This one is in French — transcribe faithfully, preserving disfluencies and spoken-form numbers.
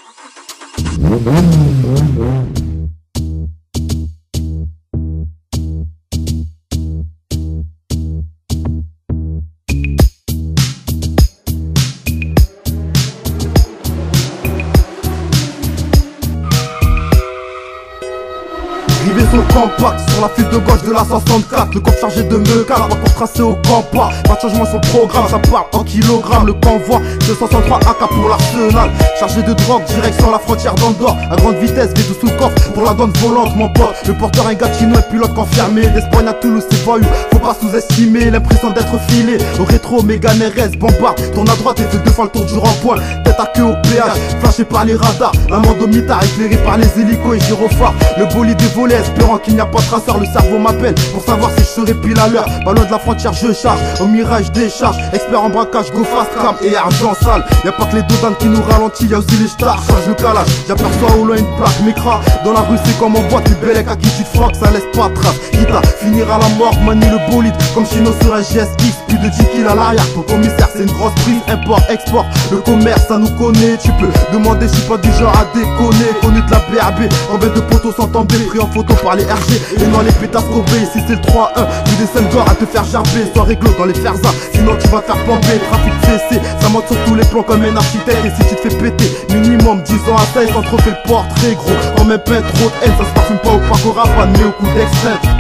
Rivé sur le compact, sur la file de gauche de la soixante-quatre. Le coffre chargé de meca, la voie pour tracer au camp pas. Pas de changement sur le programme, ça part en kilogrammes. Le convoi, deux cent soixante-trois A K pour l'arsenal. Chargé de drogue, direction la frontière d'Andorre. À grande vitesse, V douze sous le coffre pour la donne volante, mon pote. Le porteur un gatino et pilote confirmé. D'Espagne à Toulouse, c'est voyou, faut pas sous-estimer l'impression d'être filé. Au rétro, Mégane R S, bombarde. Tourne à droite et fais deux fois le tour du rond-point. Tête à queue au péage, flashé par les radars. Un mandomitard éclairé par les hélicos et gyrophares. Le bolide est volé, espérant qu'il n'y a pas de traceur. Le cerveau m'appelle pour savoir si je serai pile à l'heure. Pas loin de la frontière, je charge. Au mirage, décharge. Expert en braquage, go fast, cam et argent sale. Y'a pas que les dodanes qui nous ralentissent, y'a aussi les stars. Change le calage, j'aperçois au loin une plaque micra. Dans la rue, c'est comme en boîte, les belles à qui tu te froques, ça laisse pas de trace. Quitte à finir à la mort, manie le bolide. Comme Chino sur un G S X, plus de dix kills à l'arrière. Ton commissaire, c'est une grosse prise. Import, export, le commerce, ça nous connaît. Tu peux demander, je suis pas du genre à déconner. Connu de la B R B, en bête de poteau sans tomber. Pris en photo par les R G, et non les pétasses robés. Ici c'est le trois un, tu descends d'or à te faire gerber. Sois réglo dans les ferzas, sinon tu vas te faire bomber. Trafic fessé, ça monte sur tous les plans comme un architecte. Et si tu te fais péter, minimum dix ans à taille, sans trop fait le portrait gros. En même pas trop de haine, ça se parfume pas au parc au rabat, mais au coup d'extrême.